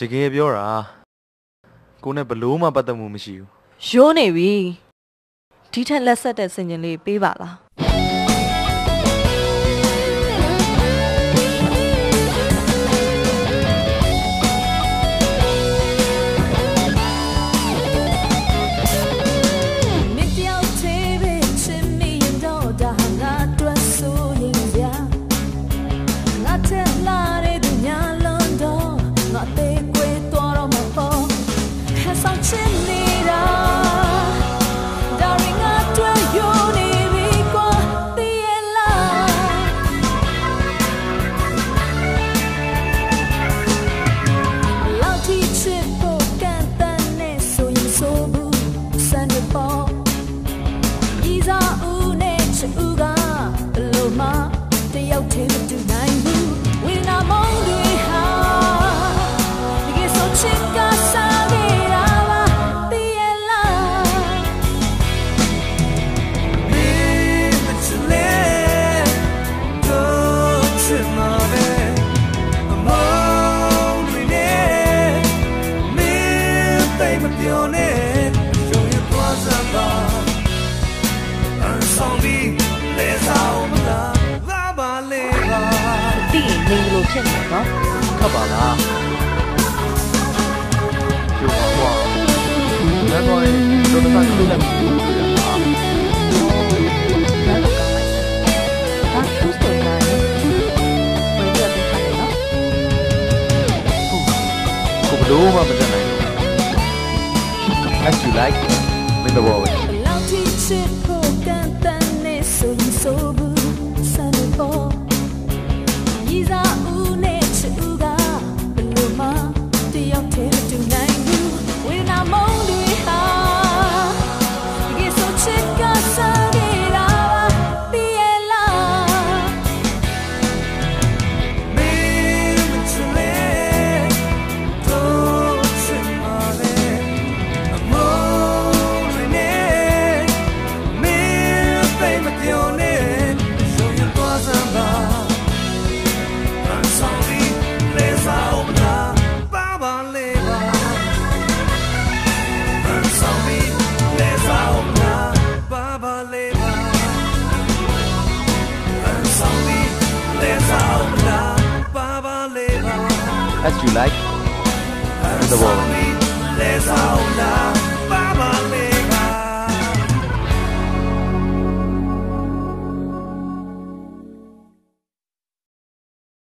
တကယ်ပြောတာကိုနဲ့ဘလို့မှပတ်သက်မှုမရှိဘူးရိုးနေပြီဒီထက်လက်ဆက်တဲ့စင်ကျင်လေးပေးပါလားဖြစ်နေနော်ခတ်ပါလားကျိုးပါကွာလည်းတော့တို့တစ်ခါကျိုးလိုက်ပြီဘာလို့ကောင်းလိုက်လဲသူ့စတိုင်နဲ့ဝင်ရတဲ့ခါနော်ကိုဘလို့မှမတတ်နိုင်ဘူး As you like in the world လောက်ထိချစ်ဖို့ကန်တန်နေဆိုရင်ဆိုဘူးစံပေါ်ဤစားဦးနဲ့ချူကဘလို့မှတယောက်တည်းမတူနိုင်ဘူးဝေနာမုန်းတွေဟာဒီကိစ္စချစ်ကစားနေတာပြည့်လားမင်းမချလေတော့ချင်ပါလေအမောရနေမင်းသိမပြောနဲ့ဆိုရင်တော့စမ်းပါ As you like in the world